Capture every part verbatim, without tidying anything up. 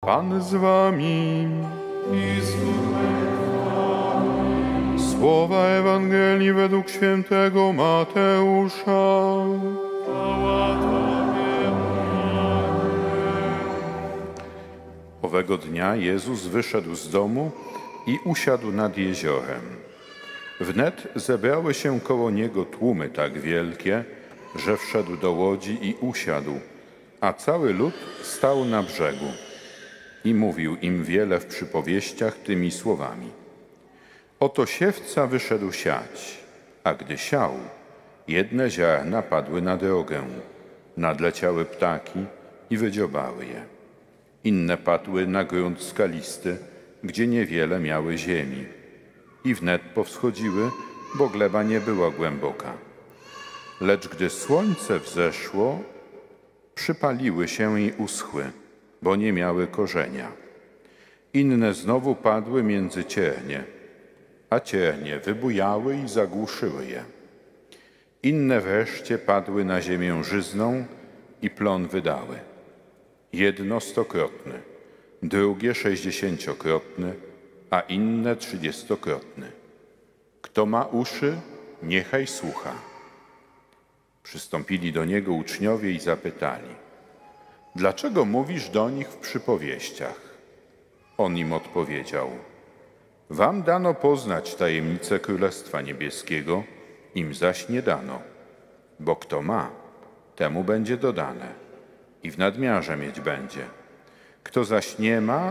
Pan z wami. I z duchem Twoim. Słowa Ewangelii według świętego Mateusza. Chwała Tobie, Panie. Owego dnia Jezus wyszedł z domu i usiadł nad jeziorem. Wnet zebrały się koło Niego tłumy tak wielkie, że wszedł do łodzi i usiadł, a cały lud stał na brzegu. I mówił im wiele w przypowieściach tymi słowami. Oto siewca wyszedł siać, a gdy siał, jedne ziarna padły na drogę, nadleciały ptaki i wydziobały je. Inne padły na grunt skalisty, gdzie niewiele miały ziemi. I wnet powschodziły, bo gleba nie była głęboka. Lecz gdy słońce wzeszło, przypaliły się i uschły, bo nie miały korzenia. Inne znowu padły między ciernie, a ciernie wybujały i zagłuszyły je. Inne wreszcie padły na ziemię żyzną i plon wydały. Jedno stokrotny, drugie sześćdziesięciokrotny, a inne trzydziestokrotny. Kto ma uszy, niechaj słucha. Przystąpili do Niego uczniowie i zapytali: dlaczego mówisz do nich w przypowieściach? On im odpowiedział: wam dano poznać tajemnicę Królestwa Niebieskiego, im zaś nie dano. Bo kto ma, temu będzie dodane i w nadmiarze mieć będzie. Kto zaś nie ma,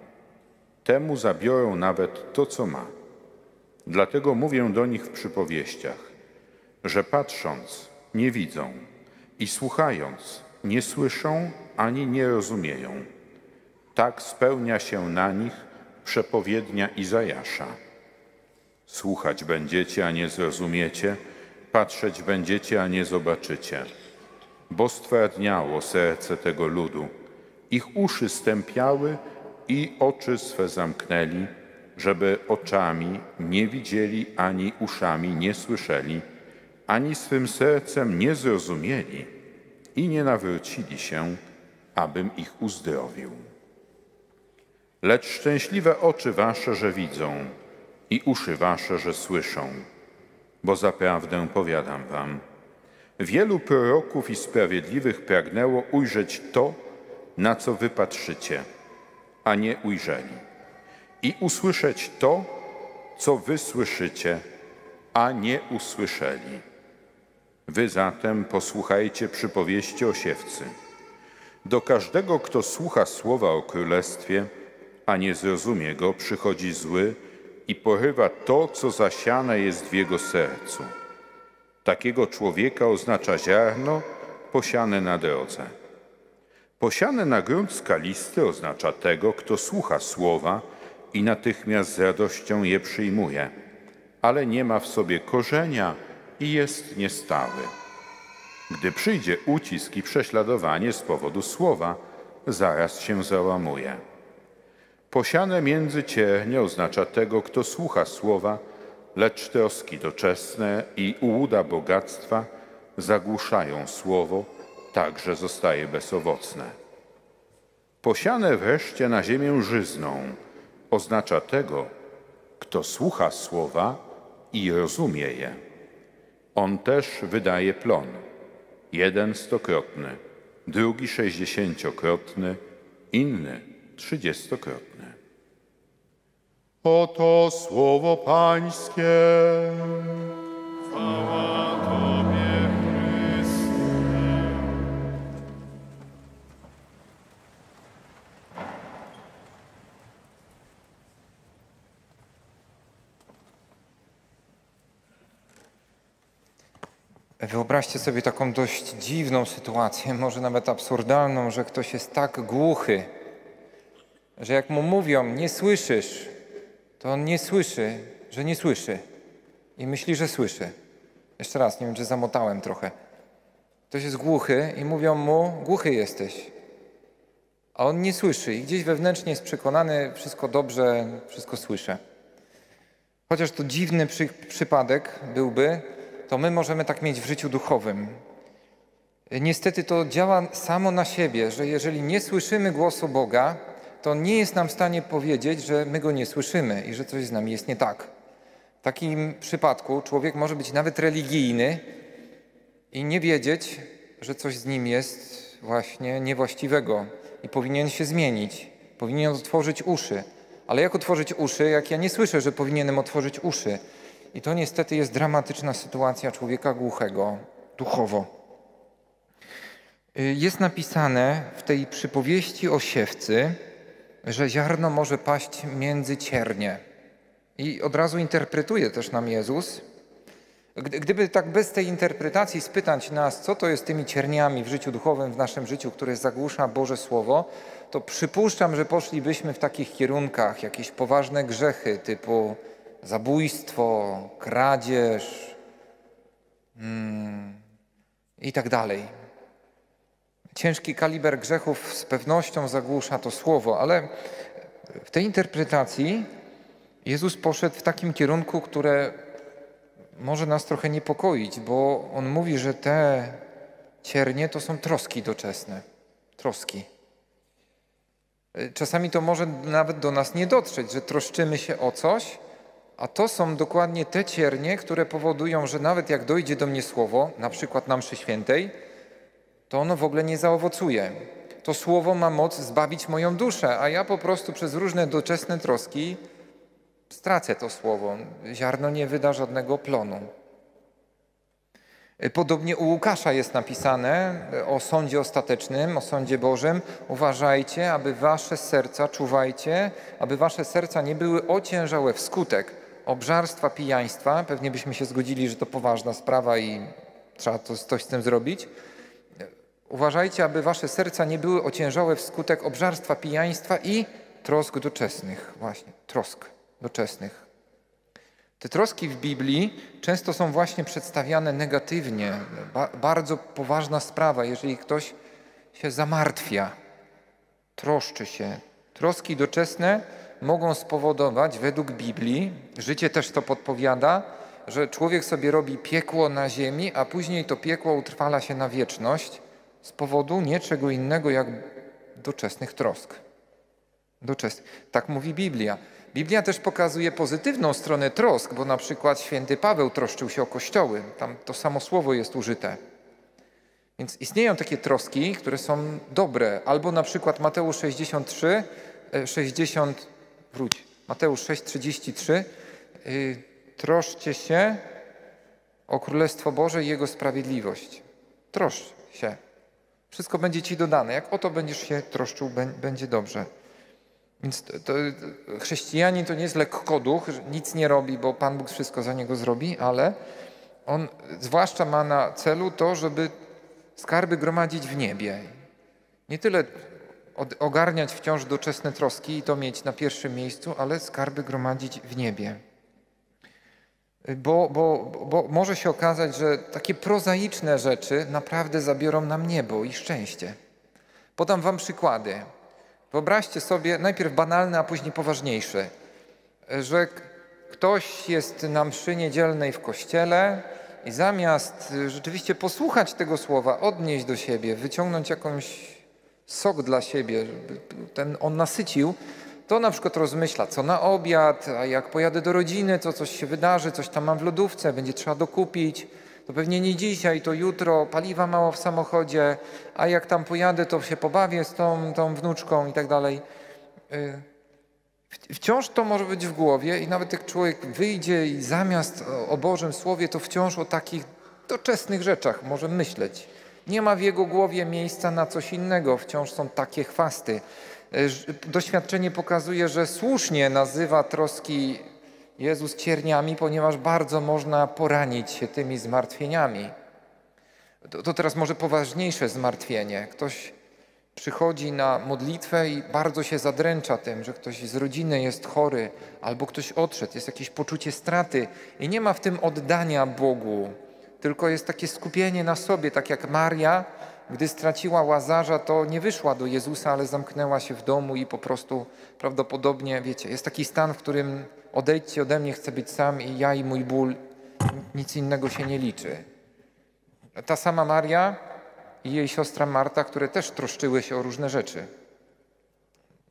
temu zabiorą nawet to, co ma. Dlatego mówię do nich w przypowieściach, że patrząc nie widzą i słuchając nie słyszą ani nie rozumieją. Tak spełnia się na nich przepowiednia Izajasza. Słuchać będziecie, a nie zrozumiecie, patrzeć będziecie, a nie zobaczycie. Bo stwardniało serce tego ludu, ich uszy stępiały i oczy swe zamknęli, żeby oczami nie widzieli, ani uszami nie słyszeli, ani swym sercem nie zrozumieli i nie nawrócili się, abym ich uzdrowił. Lecz szczęśliwe oczy wasze, że widzą, i uszy wasze, że słyszą, bo zaprawdę powiadam wam, wielu proroków i sprawiedliwych pragnęło ujrzeć to, na co wy patrzycie, a nie ujrzeli, i usłyszeć to, co wy słyszycie, a nie usłyszeli. Wy zatem posłuchajcie przypowieści o siewcy. Do każdego, kto słucha słowa o królestwie, a nie zrozumie go, przychodzi zły i porywa to, co zasiane jest w jego sercu. Takiego człowieka oznacza ziarno posiane na drodze. Posiane na grunt skalisty oznacza tego, kto słucha słowa i natychmiast z radością je przyjmuje, ale nie ma w sobie korzenia i jest niestały. Gdy przyjdzie ucisk i prześladowanie z powodu słowa, zaraz się załamuje. Posiane między ciernie oznacza tego, kto słucha słowa, lecz troski doczesne i ułuda bogactwa zagłuszają słowo, tak że zostaje bezowocne. Posiane wreszcie na ziemię żyzną oznacza tego, kto słucha słowa i rozumie je. On też wydaje plon, jeden stokrotny, drugi sześćdziesięciokrotny, inny trzydziestokrotny. Oto słowo Pańskie. Chwała Tobie, Chryste. Wyobraźcie sobie taką dość dziwną sytuację, może nawet absurdalną, że ktoś jest tak głuchy, że jak mu mówią, nie słyszysz, to on nie słyszy, że nie słyszy i myśli, że słyszy. Jeszcze raz, nie wiem, czy zamotałem trochę. Ktoś jest głuchy i mówią mu, głuchy jesteś, a on nie słyszy i gdzieś wewnętrznie jest przekonany, wszystko dobrze, wszystko słyszę. Chociaż to dziwny przy, przypadek byłby, to my możemy tak mieć w życiu duchowym. Niestety to działa samo na siebie, że jeżeli nie słyszymy głosu Boga, to to nie jest nam w stanie powiedzieć, że my go nie słyszymy i że coś z nami jest nie tak. W takim przypadku człowiek może być nawet religijny i nie wiedzieć, że coś z nim jest właśnie niewłaściwego i powinien się zmienić, powinien otworzyć uszy. Ale jak otworzyć uszy, jak ja nie słyszę, że powinienem otworzyć uszy? I to niestety jest dramatyczna sytuacja człowieka głuchego duchowo. Jest napisane w tej przypowieści o siewcy, że ziarno może paść między ciernie. I od razu interpretuje też nam Jezus. Gdyby tak bez tej interpretacji spytać nas, co to jest tymi cierniami w życiu duchowym, w naszym życiu, które zagłusza Boże Słowo, to przypuszczam, że poszlibyśmy w takich kierunkach, jakieś poważne grzechy typu zabójstwo, kradzież hmm, i tak dalej. Ciężki kaliber grzechów z pewnością zagłusza to Słowo, ale w tej interpretacji Jezus poszedł w takim kierunku, które może nas trochę niepokoić, bo On mówi, że te ciernie to są troski doczesne. Troski. Czasami to może nawet do nas nie dotrzeć, że troszczymy się o coś, a to są dokładnie te ciernie, które powodują, że nawet jak dojdzie do mnie słowo, na przykład na mszy świętej, to ono w ogóle nie zaowocuje. To słowo ma moc zbawić moją duszę, a ja po prostu przez różne doczesne troski stracę to słowo. Ziarno nie wyda żadnego plonu. Podobnie u Łukasza jest napisane o sądzie ostatecznym, o sądzie Bożym. Uważajcie, aby wasze serca, czuwajcie, aby wasze serca nie były ociężałe wskutek obżarstwa, pijaństwa. Pewnie byśmy się zgodzili, że to poważna sprawa i trzeba to, coś z tym zrobić. Uważajcie, aby wasze serca nie były ociężałe wskutek obżarstwa, pijaństwa i trosk doczesnych. Właśnie, trosk doczesnych. Te troski w Biblii często są właśnie przedstawiane negatywnie. Ba- bardzo poważna sprawa, jeżeli ktoś się zamartwia, troszczy się. Troski doczesne mogą spowodować, według Biblii, życie też to podpowiada, że człowiek sobie robi piekło na ziemi, a później to piekło utrwala się na wieczność z powodu niczego innego jak doczesnych trosk. Doczesnych. Tak mówi Biblia. Biblia też pokazuje pozytywną stronę trosk, bo na przykład święty Paweł troszczył się o kościoły. Tam to samo słowo jest użyte. Więc istnieją takie troski, które są dobre. Albo na przykład Mateusz sześćdziesiąt trzy, sześćdziesiąt, wróć, Mateusz sześć, trzydzieści trzy. Yy, troszcie się o Królestwo Boże i Jego sprawiedliwość. Troszcz się. Wszystko będzie ci dodane. Jak o to będziesz się troszczył, będzie dobrze. Więc to, to, chrześcijanin to nie jest lekkoduch, nic nie robi, bo Pan Bóg wszystko za niego zrobi, ale on zwłaszcza ma na celu to, żeby skarby gromadzić w niebie. Nie tyle od, ogarniać wciąż doczesne troski i to mieć na pierwszym miejscu, ale skarby gromadzić w niebie. Bo, bo, bo może się okazać, że takie prozaiczne rzeczy naprawdę zabiorą nam niebo i szczęście. Podam wam przykłady. Wyobraźcie sobie, najpierw banalne, a później poważniejsze, że ktoś jest na mszy niedzielnej w kościele i zamiast rzeczywiście posłuchać tego słowa, odnieść do siebie, wyciągnąć jakąś sok dla siebie, żeby ten on nasycił, to na przykład rozmyśla, co na obiad, a jak pojadę do rodziny, to coś się wydarzy, coś tam mam w lodówce, będzie trzeba dokupić. To pewnie nie dzisiaj, to jutro, paliwa mało w samochodzie, a jak tam pojadę, to się pobawię z tą, tą wnuczką i tak dalej. Wciąż to może być w głowie i nawet jak człowiek wyjdzie i zamiast o Bożym Słowie, to wciąż o takich doczesnych rzeczach może myśleć. Nie ma w jego głowie miejsca na coś innego, wciąż są takie chwasty. Doświadczenie pokazuje, że słusznie nazywa troski Jezus cierniami, ponieważ bardzo można poranić się tymi zmartwieniami. To, to teraz może poważniejsze zmartwienie. Ktoś przychodzi na modlitwę i bardzo się zadręcza tym, że ktoś z rodziny jest chory albo ktoś odszedł, jest jakieś poczucie straty i nie ma w tym oddania Bogu, tylko jest takie skupienie na sobie, tak jak Maria, gdy straciła Łazarza, to nie wyszła do Jezusa, ale zamknęła się w domu i po prostu prawdopodobnie, wiecie, jest taki stan, w którym odejdźcie ode mnie, chcę być sam i ja i mój ból, nic innego się nie liczy. Ta sama Maria i jej siostra Marta, które też troszczyły się o różne rzeczy.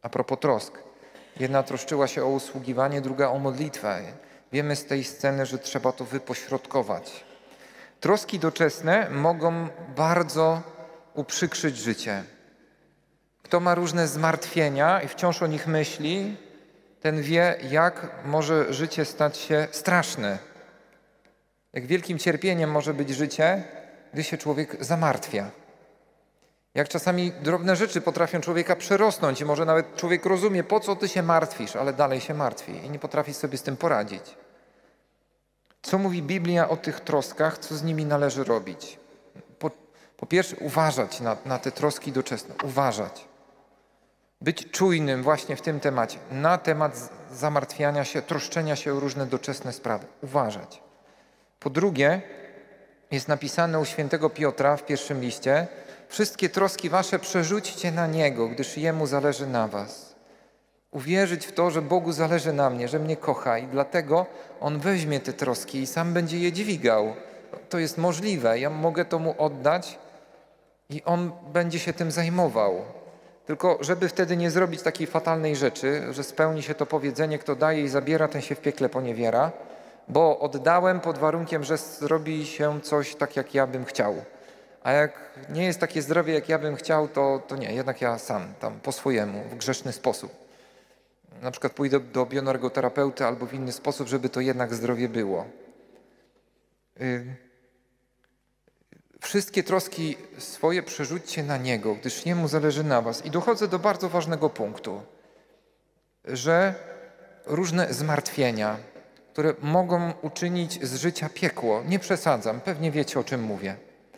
A propos trosk. Jedna troszczyła się o usługiwanie, druga o modlitwę. Wiemy z tej sceny, że trzeba to wypośrodkować. Troski doczesne mogą bardzo uprzykrzyć życie. Kto ma różne zmartwienia i wciąż o nich myśli, ten wie, jak może życie stać się straszne. Jak wielkim cierpieniem może być życie, gdy się człowiek zamartwia. Jak czasami drobne rzeczy potrafią człowieka przerosnąć i może nawet człowiek rozumie, po co ty się martwisz, ale dalej się martwi i nie potrafi sobie z tym poradzić. Co mówi Biblia o tych troskach, co z nimi należy robić? Po, po pierwsze, uważać na, na te troski doczesne, uważać. Być czujnym właśnie w tym temacie, na temat zamartwiania się, troszczenia się o różne doczesne sprawy. Uważać. Po drugie, jest napisane u świętego Piotra w pierwszym liście: wszystkie troski wasze przerzućcie na Niego, gdyż Jemu zależy na was. Uwierzyć w to, że Bogu zależy na mnie, że mnie kocha i dlatego On weźmie te troski i sam będzie je dźwigał. To jest możliwe, ja mogę to Mu oddać i On będzie się tym zajmował. Tylko żeby wtedy nie zrobić takiej fatalnej rzeczy, że spełni się to powiedzenie, kto daje i zabiera, ten się w piekle poniewiera, bo oddałem pod warunkiem, że zrobi się coś tak, jak ja bym chciał. A jak nie jest takie zdrowie, jak ja bym chciał, to, to nie, jednak ja sam, tam po swojemu, w grzeszny sposób. Na przykład pójdę do bioenergoterapeuty albo w inny sposób, żeby to jednak zdrowie było. Yy. Wszystkie troski swoje przerzućcie na Niego, gdyż Jemu zależy na was. I dochodzę do bardzo ważnego punktu, że różne zmartwienia, które mogą uczynić z życia piekło, nie przesadzam, pewnie wiecie, o czym mówię,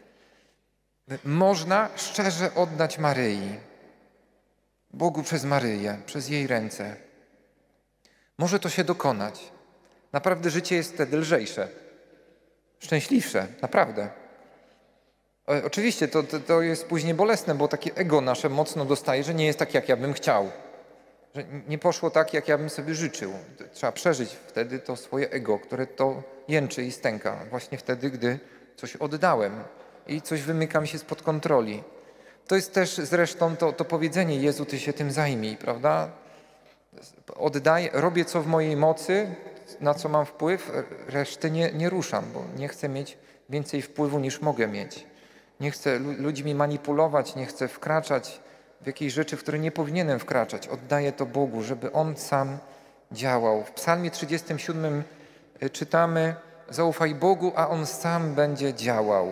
można szczerze oddać Maryi, Bogu przez Maryję, przez jej ręce. Może to się dokonać. Naprawdę życie jest wtedy lżejsze, szczęśliwsze, naprawdę. Oczywiście to, to, to jest później bolesne, bo takie ego nasze mocno dostaje, że nie jest tak, jak ja bym chciał. Że nie poszło tak, jak ja bym sobie życzył. Trzeba przeżyć wtedy to swoje ego, które to jęczy i stęka. Właśnie wtedy, gdy coś oddałem i coś wymyka mi się spod kontroli. To jest też zresztą to, to powiedzenie: Jezu, Ty się tym zajmij, prawda? Oddaję, robię co w mojej mocy, na co mam wpływ, reszty nie, nie ruszam, bo nie chcę mieć więcej wpływu niż mogę mieć. Nie chcę ludźmi manipulować, nie chcę wkraczać w jakieś rzeczy, w które nie powinienem wkraczać. Oddaję to Bogu, żeby On sam działał. W Psalmie trzydziestym siódmym czytamy: zaufaj Bogu, a On sam będzie działał.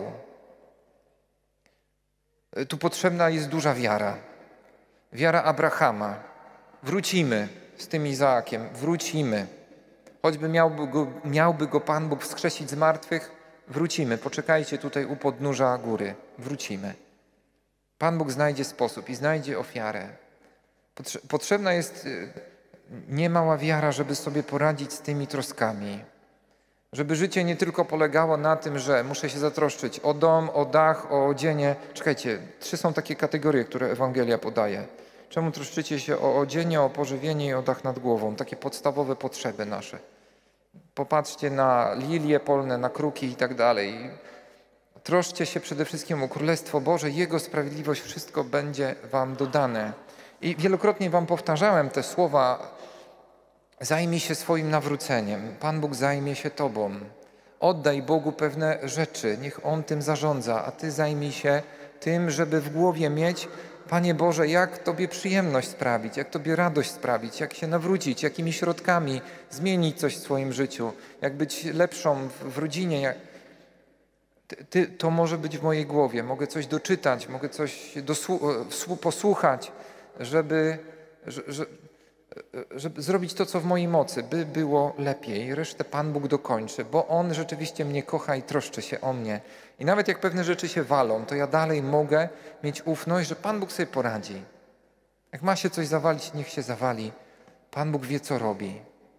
Tu potrzebna jest duża wiara. Wiara Abrahama. Wrócimy z tym Izaakiem, wrócimy. Choćby miałby go, miałby go Pan Bóg wskrzesić z martwych, wrócimy. Poczekajcie tutaj u podnóża góry. Wrócimy. Pan Bóg znajdzie sposób i znajdzie ofiarę. Potrzebna jest niemała wiara, żeby sobie poradzić z tymi troskami. Żeby życie nie tylko polegało na tym, że muszę się zatroszczyć o dom, o dach, o odzienie. Czekajcie, trzy są takie kategorie, które Ewangelia podaje. Czemu troszczycie się o odzienie, o pożywienie i o dach nad głową? Takie podstawowe potrzeby nasze. Popatrzcie na lilie polne, na kruki i tak dalej. Troszczcie się przede wszystkim o Królestwo Boże, Jego sprawiedliwość, wszystko będzie wam dodane. I wielokrotnie wam powtarzałem te słowa: zajmij się swoim nawróceniem, Pan Bóg zajmie się tobą. Oddaj Bogu pewne rzeczy, niech On tym zarządza, a ty zajmij się tym, żeby w głowie mieć: Panie Boże, jak Tobie przyjemność sprawić, jak Tobie radość sprawić, jak się nawrócić, jakimi środkami zmienić coś w swoim życiu, jak być lepszą w, w rodzinie. Jak... Ty, ty, to może być w mojej głowie, mogę coś doczytać, mogę coś dosłu- posłuchać, żeby, żeby, żeby zrobić to, co w mojej mocy, by było lepiej. Resztę Pan Bóg dokończy, bo On rzeczywiście mnie kocha i troszczy się o mnie. I nawet jak pewne rzeczy się walą, to ja dalej mogę mieć ufność, że Pan Bóg sobie poradzi. Jak ma się coś zawalić, niech się zawali. Pan Bóg wie, co robi.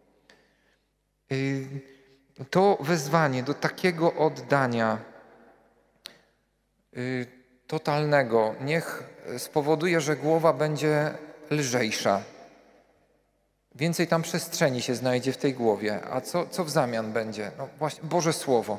To wezwanie do takiego oddania totalnego niech spowoduje, że głowa będzie lżejsza. Więcej tam przestrzeni się znajdzie w tej głowie. A co, co w zamian będzie? No właśnie Boże Słowo.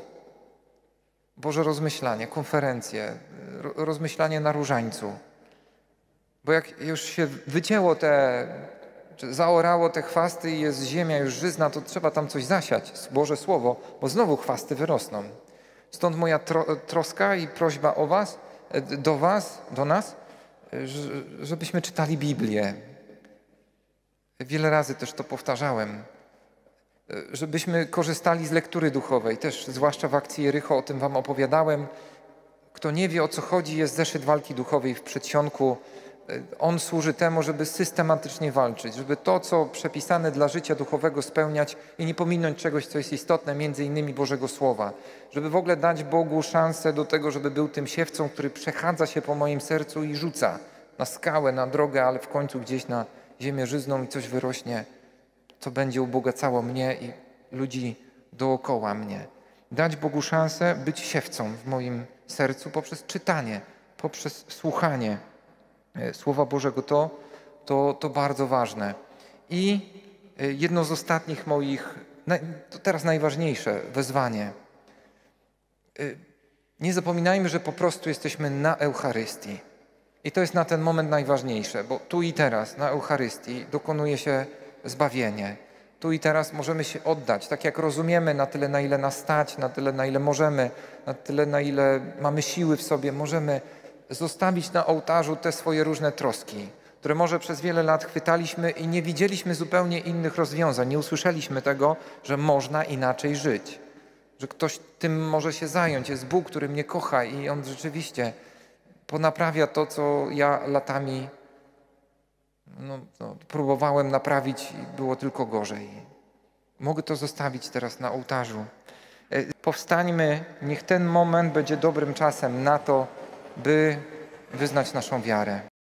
Boże rozmyślanie, konferencje, rozmyślanie na różańcu. Bo jak już się wycięło te, czy zaorało te chwasty i jest ziemia już żyzna, to trzeba tam coś zasiać, Boże Słowo, bo znowu chwasty wyrosną. Stąd moja tro, troska i prośba o was, do was, do nas, żebyśmy czytali Biblię. Wiele razy też to powtarzałem. Żebyśmy korzystali z lektury duchowej, też zwłaszcza w akcji Jericho, o tym wam opowiadałem. Kto nie wie, o co chodzi, jest zeszyt walki duchowej w przedsionku. On służy temu, żeby systematycznie walczyć, żeby to, co przepisane dla życia duchowego spełniać i nie pominąć czegoś, co jest istotne, między innymi Bożego Słowa. Żeby w ogóle dać Bogu szansę do tego, żeby był tym siewcą, który przechadza się po moim sercu i rzuca na skałę, na drogę, ale w końcu gdzieś na ziemię żyzną i coś wyrośnie, co będzie ubogacało mnie i ludzi dookoła mnie. Dać Bogu szansę być siewcą w moim sercu poprzez czytanie, poprzez słuchanie Słowa Bożego. To, to, to bardzo ważne. I jedno z ostatnich moich, to teraz najważniejsze, wezwanie. Nie zapominajmy, że po prostu jesteśmy na Eucharystii. I to jest na ten moment najważniejsze, bo tu i teraz na Eucharystii dokonuje się zbawienie. Tu i teraz możemy się oddać, tak jak rozumiemy, na tyle, na ile nas stać, na tyle, na ile możemy, na tyle, na ile mamy siły w sobie, możemy zostawić na ołtarzu te swoje różne troski, które może przez wiele lat chwytaliśmy i nie widzieliśmy zupełnie innych rozwiązań. Nie usłyszeliśmy tego, że można inaczej żyć, że ktoś tym może się zająć. Jest Bóg, który mnie kocha i On rzeczywiście ponaprawia to, co ja latami no, no, próbowałem naprawić i było tylko gorzej. Mogę to zostawić teraz na ołtarzu. Powstańmy, niech ten moment będzie dobrym czasem na to, by wyznać naszą wiarę.